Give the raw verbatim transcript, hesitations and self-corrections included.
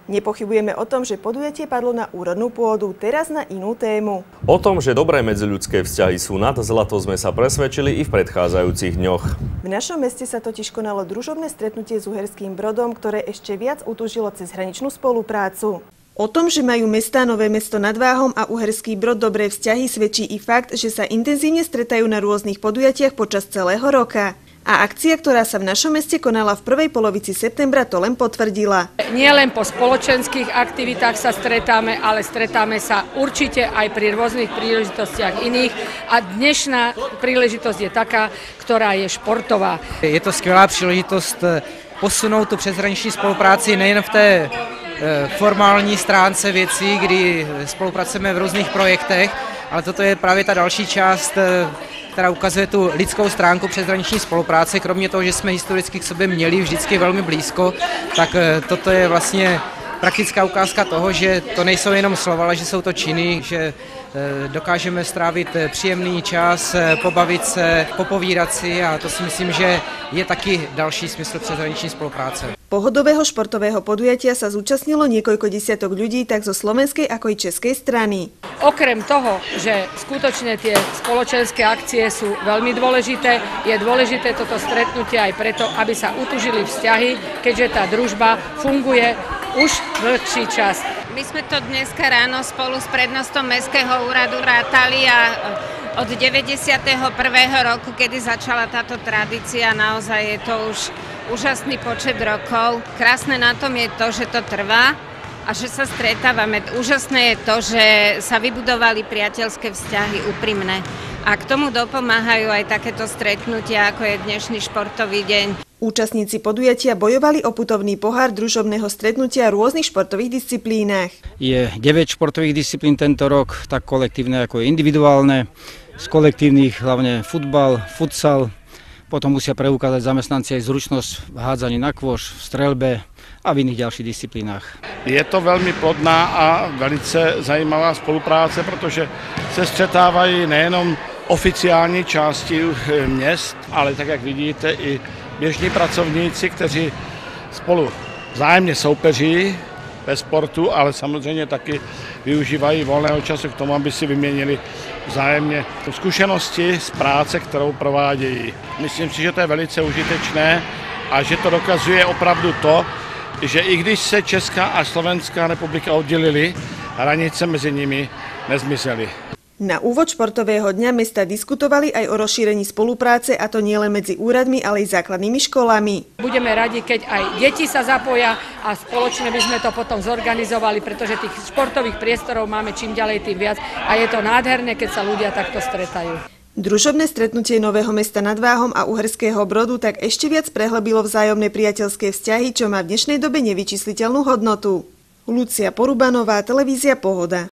Nepochybujeme o tom, že podujatie padlo na úrodnú pôdu, teraz na inú tému. O tom, že dobré medziľudské vzťahy sú nad zlato, sme sa presvedčili i v predchádzajúcich dňoch. V našom meste sa totiž konalo družobné stretnutie s Uherským Brodom, ktoré ešte viac utužilo cezhraničnú spoluprácu. O tom, že majú mestá Nové Mesto nad Váhom a Uherský Brod dobré vzťahy, svedčí i fakt, že sa intenzívne stretajú na rôznych podujatiach počas celého roka. A akcia, ktorá sa v našom meste konala v prvej polovici septembra, to len potvrdila. Nie len po spoločenských aktivitách sa stretáme, ale stretáme sa určite aj pri rôznych príležitostiach iných. A dnešná príležitosť je taká, ktorá je športová. Je to skvělá příležitost posunout tu přeshraniční spolupráci nejen v té formální stránce věcí, kdy spolupracujeme v různých projektech, ale toto je právě ta další část, která ukazuje tu lidskou stránku přeshraniční spolupráce. Kromě toho, že jsme historicky k sobě měli vždycky velmi blízko, tak toto je vlastně praktická ukázka toho, že to nejsou jenom slova, ale že jsou to činy, že dokážeme strávit příjemný čas, pobavit se, popovídat si a to si myslím, že je taky další smysl přeshraniční spolupráce. Pohodového športového podujatia sa zúčastnilo niekoľko desiatok ľudí tak zo slovenskej ako i českej strany. Okrem toho, že skutočne tie spoločenské akcie sú veľmi dôležité, je dôležité toto stretnutie aj preto, aby sa utužili vzťahy, keďže tá družba funguje už dlhší čas. My sme to dneska ráno spolu s prednostom Mestského úradu rátali a od deväťdesiateho prvého roku, kedy začala táto tradícia, naozaj je to už úžasný počet rokov. Krásne na tom je to, že to trvá a že sa stretávame. Úžasné je to, že sa vybudovali priateľské vzťahy úprimné. A k tomu dopomáhajú aj takéto stretnutia, ako je dnešný športový deň. Účastníci podujatia bojovali o putovný pohár družobného stretnutia v rôznych športových disciplínach. Je deväť športových disciplín tento rok, tak kolektívne ako individuálne. Z kolektívnych hlavne futbal, futsal, potom musia preukázať zamestnanci aj zručnosť v hádzaní na kôš, v streľbe a v iných ďalších disciplínách. Je to velmi plodná a velice zajímavá spolupráce, protože se střetávají nejenom oficiální části měst, ale tak, jak vidíte, i běžní pracovníci, kteří spolu vzájemně soupeří ve sportu, ale samozřejmě taky využívají volného času k tomu, aby si vyměnili vzájemně zkušenosti z práce, kterou provádějí. Myslím si, že to je velice užitečné a že to dokazuje opravdu to, že i když se Česká a Slovenská republika oddělily, hranice mezi nimi nezmizely. Na úvod športového dňa mesta diskutovali aj o rozšírení spolupráce, a to nielen medzi úradmi, ale i základnými školami. Budeme radi, keď aj deti sa zapoja a spoločne by sme to potom zorganizovali, pretože tých športových priestorov máme čím ďalej tým viac a je to nádherné, keď sa ľudia takto stretajú. Družobné stretnutie Nového Mesta nad Váhom a Uherského Brodu tak ešte viac prehlbilo vzájomné priateľské vzťahy, čo má v dnešnej dobe nevyčísliteľnú hodnotu. Lucia Porubanová, televízia Pohoda.